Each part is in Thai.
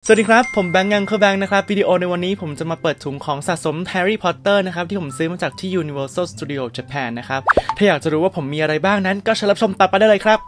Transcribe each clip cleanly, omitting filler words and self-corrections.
สวัสดีครับผมแบงค์ยังคือแบงค์นะครับวิดีโอในวันนี้ผมจะมาเปิดถุงของสะสม Harry Potter นะครับที่ผมซื้อมาจากที่ Universal Studio Japan นะครับถ้าอยากจะรู้ว่าผมมีอะไรบ้างนั้นก็เชิญรับชมต่อไปได้เลยครับ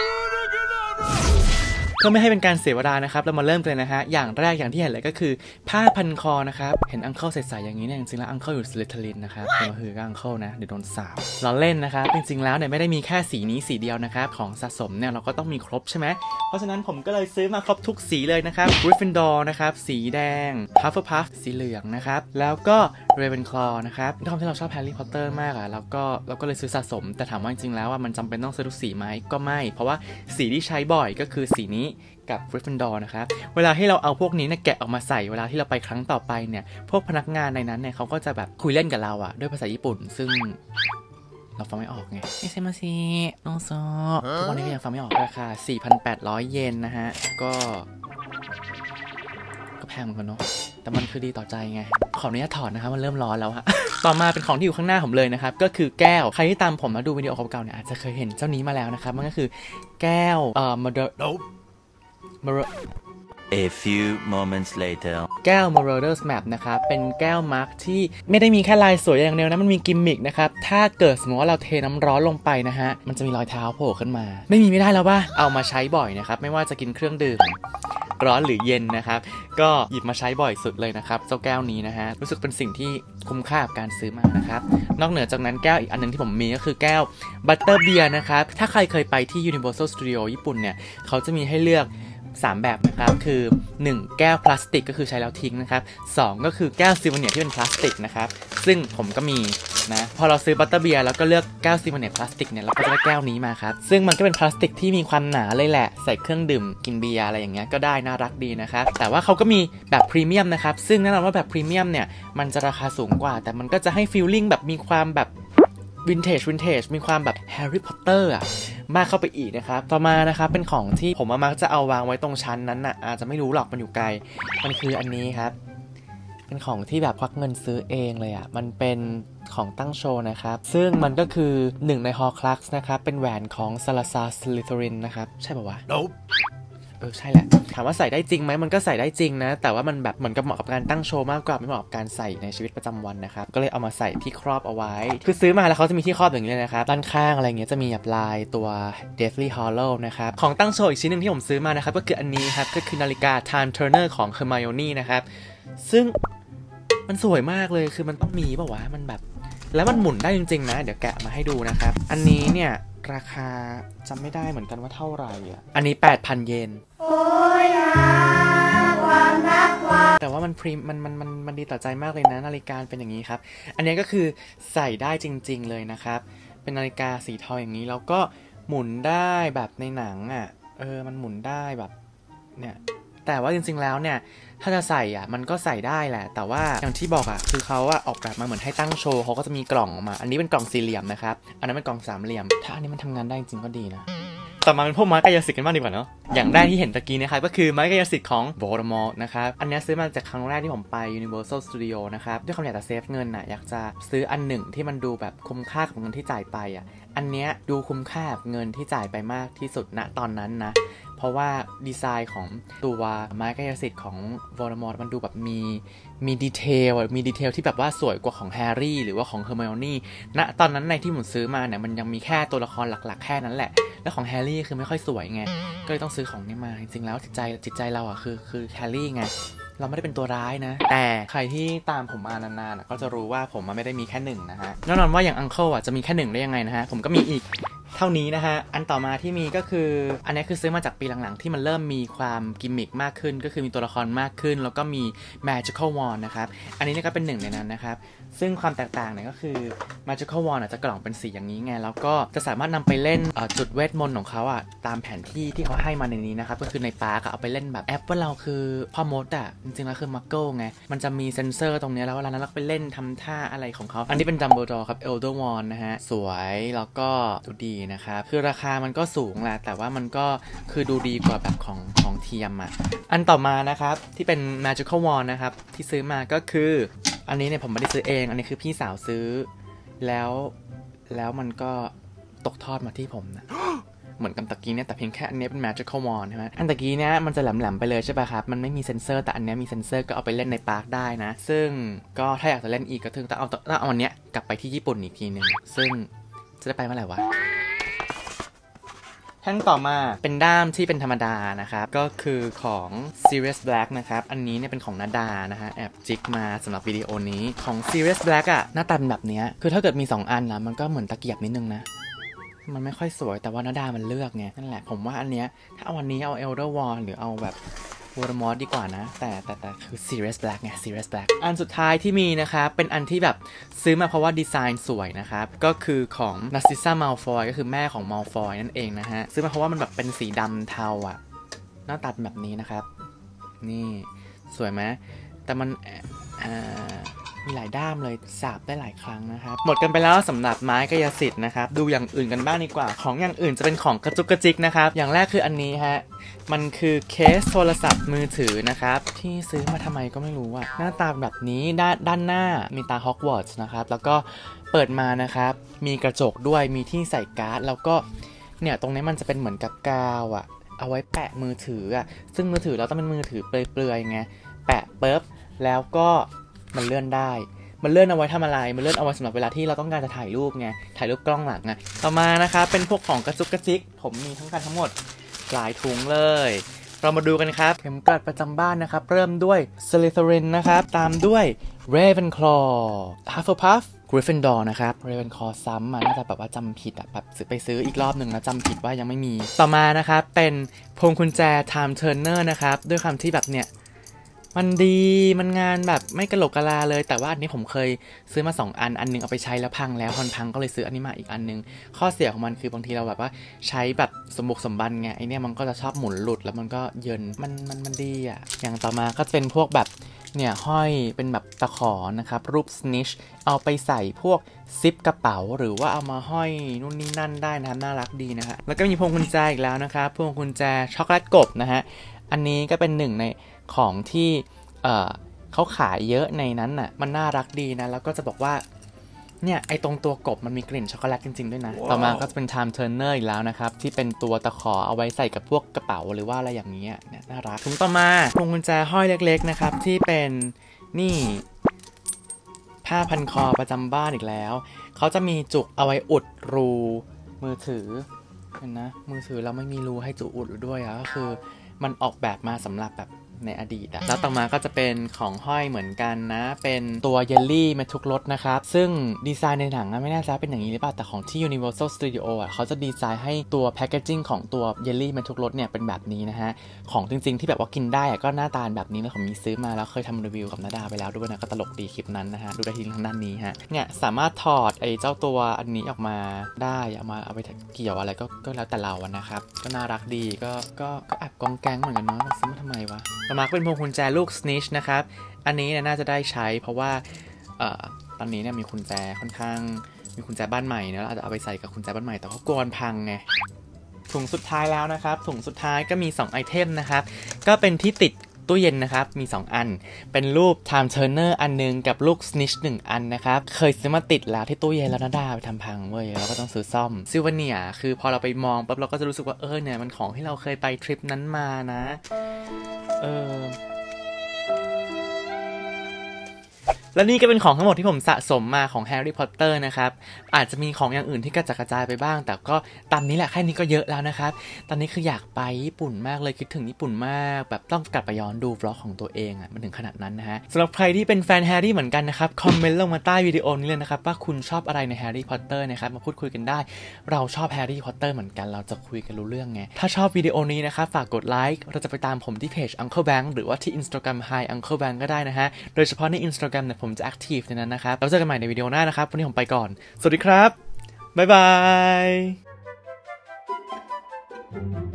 เพื่อไม่ให้เป็นการเสียเวลานะครับเรามาเริ่มกันนะฮะอย่างแรกอย่างที่เห็นเลยก็คือผ้าพันคอนะครับเห็นอังเคิลใส่ๆอย่างนี้เนี่ยจริงๆแล้วอังเคิลอยู่สลิทลินนะครับก็คืออังเคิลนะเดี๋ยวโดนสาบเราเล่นนะครับจริงๆแล้วเนี่ยไม่ได้มีแค่สีนี้สีเดียวนะครับของสะสมเนี่ยเราก็ต้องมีครบใช่ไหมเพราะฉะนั้นผมก็เลยซื้อมาครบทุกสีเลยนะครับ Gryffindor นะครับสีแดง Hufflepuff สีเหลืองนะครับแล้วก็ Ravenclaw นะครับด้วยความที่เราชอบ Harry Potter มากอ่ะเราก็เลยซื้อสะสมแต่ถามว่าจริงๆแล้วว่ามันจำเป็นต้องซื้อทุกสีไหมก็ไม่เพราะว่าสีที่ใช้บ่อยก็คือสีนี้กับ Gryffindor นะครับเวลาที่เราเอาพวกนี้เนี่ยแกะออกมาใส่เวลาที่เราไปครั้งต่อไปเนี่ยพวกพนักงานในนั้นเนี่ยเขาก็จะแบบคุยเล่นกับเราอ่ะด้วยภาษาญี่ปุ่นซึ่งเราฟังไม่ออกไงเอเซมาซิโนโซทุกวันนี้ก็ยังฟังไม่ออกราคา 4,800 เยนนะฮะก็แพงเหมือนกันเนาะแต่มันคือดีต่อใจไงขออนุญาตถอดนะครับมันเริ่มร้อนแล้วฮะต่อมาเป็นของที่อยู่ข้างหน้าผมเลยนะครับก็คือแก้วใครที่ตามผมมาดูวิดีโอเก่าๆเนี่ยอาจจะเคยเห็นเจ้านี้มาแล้วนะครับมันก็คือแก้ว A few moments later แก้ว Marauders Map นะครับเป็นแก้วมาร์กที่ไม่ได้มีแค่ลายสวยอย่างเดียวนะมันมีกิมมิคนะครับถ้าเกิดสมมติว่าเราเทน้ำร้อนลงไปนะฮะมันจะมีรอยเท้าโผล่ขึ้นมาไม่ได้แล้วป่ะเอามาใช้บ่อยนะครับไม่ว่าจะกินเครื่องดื่มร้อนหรือเย็นนะครับก็หยิบมาใช้บ่อยสุดเลยนะครับเจ้าแก้วนี้นะฮะรู้สึกเป็นสิ่งที่คุ้มค่ากับการซื้อมานะครับนอกเหนือจากนั้นแก้วอีกอันนึงที่ผมมีก็คือแก้ว Butterbeer นะครับถ้าใครเคยไปที่ Universal Studio ญี่ปุ่นเนี่ยเขาจะมีให้เลือก3แบบนะครับคือ1แก้วพลาสติกก็คือใช้แล้วทิ้งนะครับ2ก็คือแก้วซิลเวเนียร์ที่เป็นพลาสติกนะครับซึ่งผมก็มีนะพอเราซื้อบัตเตอร์เบียร์แล้วก็เลือกแก้วซิลเวเนียร์พลาสติกเนี่ยเราก็จะได้แก้วนี้มาครับซึ่งมันก็เป็นพลาสติกที่มีความหนาเลยแหละใส่เครื่องดื่มกินเบียร์อะไรอย่างเงี้ยก็ได้น่ารักดีนะครับแต่ว่าเขาก็มีแบบพรีเมียมนะครับซึ่งแน่นอนว่าแบบพรีเมียมเนี่ยมันจะราคาสูงกว่าแต่มันก็จะให้ฟีลลิ่งแบบมีความแบบวินเทจมีความแบบแฮร์รี่พอตเตอร์อ่ะมากเข้าไปอีกนะครับต่อมานะครับเป็นของที่ผมมักจะเอาวางไว้ตรงชั้นนั้นน่ะอาจจะไม่รู้หรอกมันอยู่ไกลมันคืออันนี้ครับเป็นของที่แบบควักเงินซื้อเองเลยอ่ะมันเป็นของตั้งโชว์นะครับซึ่งมันก็คือ1ในฮอร์คลักซ์นะครับเป็นแหวนของซาลาซาร์สลิทรินนะครับใช่ป่าววะใช่แหละถามว่าใส่ได้จริงไหมมันก็ใส่ได้จริงนะแต่ว่ามันแบบเหมือนกับเหมาะกับการตั้งโชว์มากกว่าไม่เหมาะกับการใส่ในชีวิตประจำวันนะครับก็เลยเอามาใส่ที่ครอบเอาไว้คือซื้อมาแล้วเขาจะมีที่ครอบอย่างนี้เลยนะครับด้านข้างอะไรเงี้ยจะมีแบบลายตัว Deathly Hallow นะครับของตั้งโชว์อีกชิ้นหนึ่งที่ผมซื้อมานะครับก็คืออันนี้ครับก็คือนาฬิกา Time Turner ของ Hermione นะครับซึ่งมันสวยมากเลยคือมันต้องมีป่าววะมันแบบแล้วมันหมุนได้จริงๆนะเดี๋ยวแกะมาให้ดูนะครับอันนี้เนี่ยราคาจำไม่ได้เหมือนกันว่าเท่าไหร่อ่ะอันนี้ 8,000 เยนแต่ว่ามันดีต่อใจมากเลยนะนาฬิกาเป็นอย่างนี้ครับอันนี้ก็คือใส่ได้จริงๆเลยนะครับเป็นนาฬิกาสีทองอย่างนี้แล้วก็หมุนได้แบบในหนังอ่ะมันหมุนได้แบบเนี่ยแต่ว่าจริงๆแล้วเนี่ยถ้าจะใส่อ่ะมันก็ใส่ได้แหละแต่ว่าอย่างที่บอกอ่ะคือเขาอ่ะออกแบบมาเหมือนให้ตั้งโชว์เขาก็จะมีกล่องออกมาอันนี้เป็นกล่องสี่เหลี่ยมนะครับอันนั้นเป็นกล่องสามเหลี่ยมถ้าอันนี้มันทำงานได้จริงก็ดีนะต่อมาเป็นพวกไม้กายสิทธิ์กันบ้างดีกว่าเนาะอย่างแรกที่เห็นตะกี้นะครับก็คือไม้กายสิทธิ์ของ Voldemort นะครับอันนี้ซื้อมาจากครั้งแรกที่ผมไป Universal Studio นะครับด้วยความอยากจะเซฟเงินน่ะอยากจะซื้ออันหนึ่งที่มันดูแบบคุ้มค่ากับเงินที่จ่ายไปอ่ะอันเนี้ยดูคุ้มค่ากับเงินที่จ่ายไปมากที่สุดณตอนนั้นนะเพราะว่าดีไซน์ของตัวไม้กายสิทธิ์ของ Voldemort มันดูแบบมีดีเทลที่แบบว่าสวยกว่าของแฮร์รี่หรือว่าของ Hermione ณตอนนั้นในที่ผมซื้อมาเนี่ยมันยังมีแค่ตัวละครหลักๆแค่นั้นแหละแล้วของแฮร์รี่คือไม่ค่อยสวยไงก็เลยต้องซื้อของนี้มาจริงๆแล้วจิตใจเราอ่ะคือแฮร์รี่ไงเราไม่ได้เป็นตัวร้ายนะแต่ใครที่ตามผมมานานๆก็จะรู้ว่าผมไม่ได้มีแค่หนึ่งนะฮะแน่นอนว่าอย่างอังเคิลอ่ะจะมีแค่หนึ่งได้ยังไงนะฮะผมก็มีอีกเท่านี้นะฮะอันต่อมาที่มีก็คืออันนี้คือซื้อมาจากปีหลังๆที่มันเริ่มมีความกิมมิคมากขึ้นก็คือมีตัวละครมากขึ้นแล้วก็มี Magical Wand นะครับอันนี้ก็เป็นหนึ่งในนั้นนะครับซึ่งความแตกต่างเนี่ยก็คือ Magical Wand จะกล่องเป็นสีอย่างนี้ไงแล้วก็จะสามารถนำไปเล่นจุดเวทมนต์ของเขาอ่ะตามแผนที่ที่เขาให้มาในนี้นะครับก็คือในปาร์คเอาไปเล่นแบบแอปว่าเราคือพ่อมดอ่ะจริงๆแล้วคือมักเกิลไงมันจะมีเซ็นเซอร์ตรงนี้แล้วเวลานั้นเราไปเล่นทำท่าอะไรของเขาอันนี้เป็น Dumbledore ครับ Elder Wand นะฮะสวยแล้วก็ดูดีนะครับคือราคามันก็สูงแหละแต่ว่ามันก็คือดูดีกว่าแบบของเทียมอ่ะอันต่อมานะครับที่เป็น Magical Wand นะครับที่ซื้อมาก็คืออันนี้เนี่ยผมไม่ได้ซื้อเองอันนี้คือพี่สาวซื้อแล้วมันก็ตกทอดมาที่ผมนะเหมือนกับตะกี้เนี่ยแต่เพียงแค่อันนี้เป็น magical wand ใช่ไหมอันตะกี้เนี่ยมันจะแหลมๆไปเลยใช่ป่ะครับมันไม่มีเซ็นเซอร์แต่อันนี้มีเซ็นเซอร์ก็เอาไปเล่นในปาร์คได้นะซึ่งก็ถ้าอยากจะเล่นอีกก็ต้องเอาอันเนี้ยกลับไปที่ญี่ปุ่นอีกทีนึงซึ่งจะได้ไปเมื่อไหร่วะแท่งต่อมาเป็นด้ามที่เป็นธรรมดานะครับก็คือของ Sirius Black นะครับอันนี้เนี่ยเป็นของนาดานะฮะแอบจิกมาสำหรับวิดีโอนี้ของ Sirius Black อ่ะหน้าตาเป็นแบบนี้คือถ้าเกิดมี2อันนะมันก็เหมือนตะเกียบนิดนึงนะมันไม่ค่อยสวยแต่ว่านาดามันเลือกไงนั่นแหละผมว่าอันเนี้ยถ้าเอาวันนี้เอา Elder Wand หรือเอาแบบVoldemort ดีกว่านะแต่คือ Sirius Black ไง Sirius Black อันสุดท้ายที่มีนะครับเป็นอันที่แบบซื้อมาเพราะว่าดีไซน์สวยนะครับก็คือของ Narcissa Malfoy ก็คือแม่ของ Malfoy นั่นเองนะฮะซื้อมาเพราะว่ามันแบบเป็นสีดำเทาอ่ะหน้าตาเป็นแบบนี้นะครับนี่สวยไหมแต่มันมีหลายด้ามเลยสาบได้หลายครั้งนะครับหมดกันไปแล้วสำหรับไม้กายสิทธิ์นะครับดูอย่างอื่นกันบ้างดีกว่าของอย่างอื่นจะเป็นของกระจุกกระจิกนะครับอย่างแรกคืออันนี้ฮะมันคือเคสโทรศัพท์มือถือนะครับที่ซื้อมาทำไมก็ไม่รู้อะหน้าตาแบบนี้ด้านหน้ามีตาฮอกวอตส์นะครับแล้วก็เปิดมานะครับมีกระจกด้วยมีที่ใส่การ์ดแล้วก็เนี่ยตรงนี้มันจะเป็นเหมือนกับกาวอะเอาไว้แปะมือถืออะซึ่งมือถือเราต้องเป็นมือถือเปลือยๆไงแปะปุ๊บแล้วก็มันเลื่อนได้มันเลื่อนเอาไว้ทำอะไรมันเลื่อนเอาไว้สำหรับเวลาที่เราต้องการจะถ่ายรูปไงถ่ายรูปกล้องหลังไงต่อมานะครับเป็นพวกของกระจุกกระจิกผมมีทั้งหมดหลายถุงเลยเรามาดูกันครับเข็มกลัดประจำบ้านนะครับเริ่มด้วย Slytherin นะครับตามด้วย Ravenclaw Hufflepuff Gryffindor นะครับ Ravenclaw ซ้ำน่าจะแบบว่าจำผิดแบบไปซื้ออีกรอบหนึ่งแล้วจำผิดว่ายังไม่มีต่อมานะครับเป็นพวงกุญแจ Time Turner นะครับด้วยคำที่แบบเนี่ยมันดีมันงานแบบไม่กระโหลกกะลาเลยแต่ว่าอันนี้ผมเคยซื้อมา2อันนึงเอาไปใช้แล้วพังแล้วพังก็เลยซื้ออันนี้มาอีกอันนึงข้อเสียของมันคือบางทีเราแบบว่าใช้แบบสมบุกสมบันไงไอเนี่ยมันก็จะชอบหมุนหลุดแล้วมันก็เยินมันดีอ่ะอย่างต่อมาก็จะเป็นพวกแบบเนี่ยห้อยเป็นแบบตะขอนะครับรูป snitch เอาไปใส่พวกซิปกระเป๋าหรือว่าเอามาห้อยนู่นนี่นั่นได้นะครับน่ารักดีนะฮะแล้วก็มีพวงกุญแจอีกแล้วนะครับพวงกุญแจช็อกโกแลตกบนะฮะอันนี้ก็เป็นหนึ่งในของที่เขาขายเยอะในนั้นน่ะมันน่ารักดีนะแล้วก็จะบอกว่าเนี่ยไอตรงตัวกบมันมีกลิ่นช็อกโกแลตจริงๆด้วยนะ ต่อมาก็จะเป็น Time Turner อีกแล้วนะครับที่เป็นตัวตะขอเอาไว้ใส่กับพวกกระเป๋าหรือว่าอะไรอย่างนี้เนี่ยน่ารักถุงต่อมาพวงกุญแจห้อยเล็กๆนะครับที่เป็นนี่ผ้าพันคอประจำบ้านอีกแล้วเขาจะมีจุกเอาไว้อุดรูมือถือเห็นนะมือถือเราไม่มีรูให้จุกอุดด้วยก็คือมันออกแบบมาสำหรับแบบในอดีตแล้วต่อมาก็จะเป็นของห้อยเหมือนกันนะเป็นตัวเยลลี่มาทุกรสนะครับซึ่งดีไซน์ในหนังไม่แน่ใจเป็นอย่างนี้หรือเปล่าแต่ของที่ Universal Studio เขาจะดีไซน์ให้ตัวแพคเกจิ้งของตัวเยลลี่มาทุกรสเนี่ยเป็นแบบนี้นะฮะของจริงๆที่แบบว่ากินได้ก็หน้าตาแบบนี้นะผมมีซื้อมาแล้วเคยทำรีวิวกับนาดาไปแล้วด้วยนะก็ตลกดีคลิปนั้นนะฮะดูได้ที่ทางด้านนี้ฮะเนี่ยสามารถถอดไอ้เจ้าตัวอันนี้ออกมาได้เอาไปเกี่ยวอะไรก็แล้วแต่เราอะนะครับก็น่ารักดีก็แอบกองแกงเหมือนกันเนาะซื้อมาทำไมวะต่อมาเป็นพวงกุญแจลูก snitch นะครับอันนี้เนี่ยน่าจะได้ใช้เพราะว่าตอนนี้เนี่ยมีกุญแจค่อนข้างมีกุญแจบ้านใหม่นะเราอาจจะเอาไปใส่กับกุญแจบ้านใหม่แต่เขากลัวมันพังไงถุงสุดท้ายแล้วนะครับถุงสุดท้ายก็มี2ไอเทมนะครับก็เป็นที่ติดตู้เย็นนะครับมี2อันเป็นรูป Time Turner อันนึงกับลูก snitch 1อันนะครับเคยซื้อมาติดแล้วที่ตู้เย็นแล้วนาดาไปทำพังเว้ยเราก็ต้องซื้อซ่อมซิลเวเนียคือพอเราไปมองปั๊บเราก็จะรู้สึกว่าเนี่ยมันของที่เราเคยไปทริปนั้นมานะและนี่ก็เป็นของทั้งหมดที่ผมสะสมมาของแฮร์รี่พอตเตอร์นะครับอาจจะมีของอย่างอื่นที่กระจัดกระจายไปบ้างแต่ก็ตามนี้แหละแค่นี้ก็เยอะแล้วนะครับตอนนี้คืออยากไปญี่ปุ่นมากเลยคิดถึงญี่ปุ่นมากแบบต้องกลับไปย้อนดูวล็อกของตัวเองมันถึงขนาดนั้นนะฮะสำหรับใครที่เป็นแฟนแฮร์รี่เหมือนกันนะครับคอมเมนต์ลงมาใต้วิดีโอนี้เลยนะครับว่าคุณชอบอะไรในแฮร์รี่พอตเตอร์นะครับมาพูดคุยกันได้เราชอบแฮร์รี่พอตเตอร์เหมือนกันเราจะคุยกันรู้เรื่องไงถ้าชอบวิดีโอนี้นะครับฝากกดไลค์เราจะไปตามผมที่เพจ Uncle Bank หรือว่าที่ Instagram Hi Uncle Bank ก็ได้นะฮะโดยเฉพาะใน Instagram เนี่ยผมจะ active ในนั้นนะครับแล้วเจอกันใหม่ในวิดีโอหน้านะครับวันนี้ผมไปก่อนสวัสดีครับบ๊ายบาย